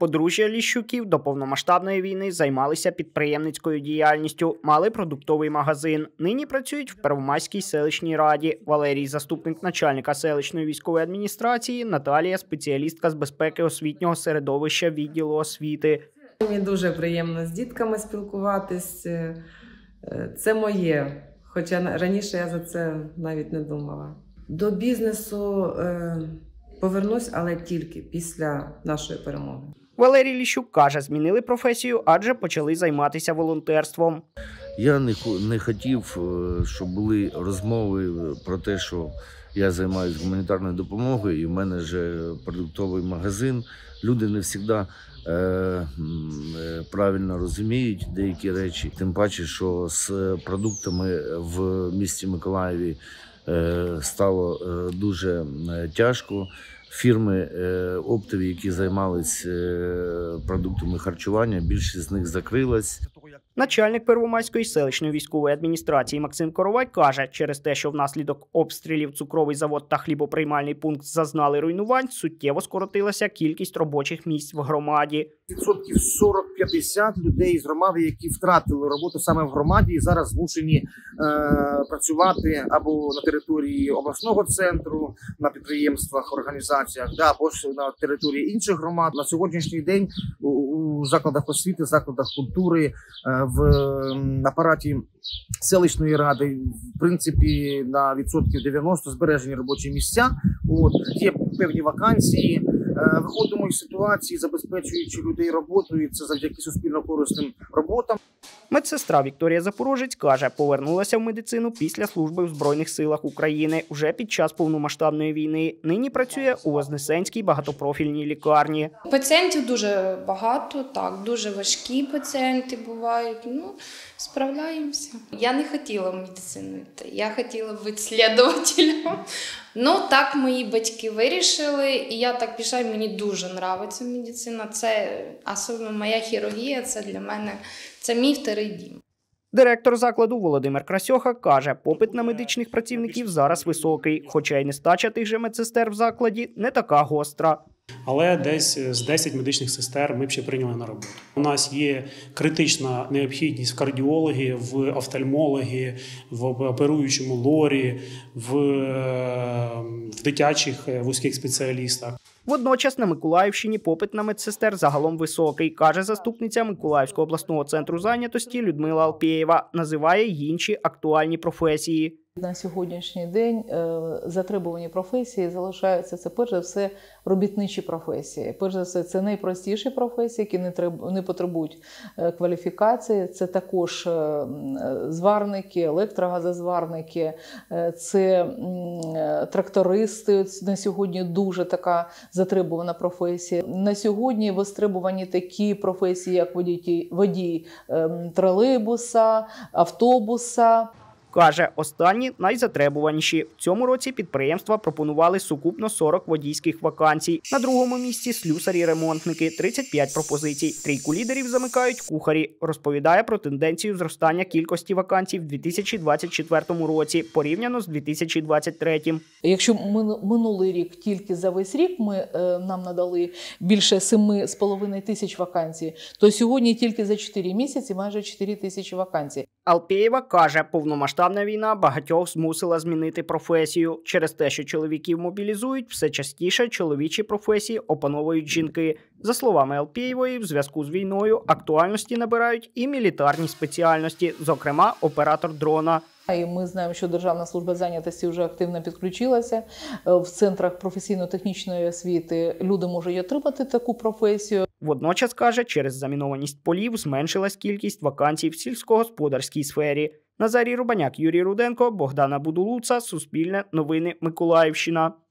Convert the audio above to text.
Подружжя Ліщуків до повномасштабної війни займалися підприємницькою діяльністю, мали продуктовий магазин. Нині працюють в Первомайській селищній раді. Валерій – заступник начальника селищної військової адміністрації, Наталія – спеціалістка з безпеки освітнього середовища відділу освіти. Мені дуже приємно з дітками спілкуватись. Це моє, хоча раніше я за це навіть не думала. До бізнесу повернусь, але тільки після нашої перемоги. Валерій Ліщук каже, змінили професію, адже почали займатися волонтерством. Я не хотів, щоб були розмови про те, що я займаюся гуманітарною допомогою і в мене ж продуктовий магазин. Люди не завжди правильно розуміють деякі речі. Тим паче, що з продуктами в місті Миколаєві стало дуже тяжко. Фірми оптові, які займалися продуктами харчування, більшість з них закрилась. Начальник Первомайської селищної військової адміністрації Максим Коровай каже, через те, що внаслідок обстрілів цукровий завод та хлібоприймальний пункт зазнали руйнувань, суттєво скоротилася кількість робочих місць в громаді. 40-50 людей з громади, які втратили роботу саме в громаді і зараз змушені працювати або на території обласного центру, на підприємствах, організаціях, або ж на території інших громад. На сьогоднішній день у закладах освіти, закладах культури, в апараті селищної ради, в принципі, на відсотків 90 збережені робочі місця. Є певні вакансії. Виходимо із ситуації, забезпечуючи людей роботою, це завдяки суспільно-корисним роботам. Медсестра Вікторія Запорожець каже, повернулася в медицину після служби в Збройних силах України уже під час повномасштабної війни. Нині працює у Вознесенській багатопрофільній лікарні. Пацієнтів дуже багато, так, дуже важкі пацієнти бувають. Справляємося. Я не хотіла в медицину йти, я хотіла бути слідувателем. Так мої батьки вирішили, і я так пішла, і мені дуже подобається медицина. Це, особливо моя хірургія, це для мене, це мій вторий дім. Директор закладу Володимир Красьоха каже, попит на медичних працівників зараз високий, хоча й нестача тих же медсестер в закладі не така гостра. Але десь з 10 медичних сестер ми б ще прийняли на роботу. У нас є критична необхідність в кардіології, в офтальмології, в оперуючому лорі, в дитячих вузьких спеціалістах. Водночас на Миколаївщині попит на медсестер загалом високий, каже заступниця Миколаївського обласного центру зайнятості Людмила Алпєєва. Називає й інші актуальні професії. На сьогоднішній день затребувані професії залишаються, це перш за все робітничі професії. Перш за все це найпростіші професії, які не потребують кваліфікації. Це також зварники, електрогазозварники, це трактористи. На сьогодні дуже така затребувана професія. На сьогодні востребувані такі професії, як водій тролейбуса, автобуса. Каже, останні найзатребуваніші. В цьому році підприємства пропонували сукупно 40 водійських вакансій. На другому місці – слюсарі-ремонтники – 35 пропозицій. Трійку лідерів замикають кухарі. Розповідає про тенденцію зростання кількості вакансій в 2024 році, порівняно з 2023. Якщо минулий рік, тільки за весь рік нам надали більше 7,5 тисяч вакансій, то сьогодні тільки за 4 місяці майже 4 тисячі вакансій. Алпєєва каже, повномасштабна війна багатьох змусила змінити професію. Через те, що чоловіків мобілізують, все частіше чоловічі професії опановують жінки. За словами Алпєєвої, в зв'язку з війною актуальності набирають і мілітарні спеціальності, зокрема оператор дрона. І ми знаємо, що Державна служба зайнятості вже активно підключилася. В центрах професійно-технічної освіти люди можуть отримати таку професію. Водночас, каже, через замінованість полів зменшилась кількість вакансій в сільськогосподарській сфері. Назарій Рубаняк, Юрій Руденко, Богдана Будулуца, Суспільне, Новини, Миколаївщина.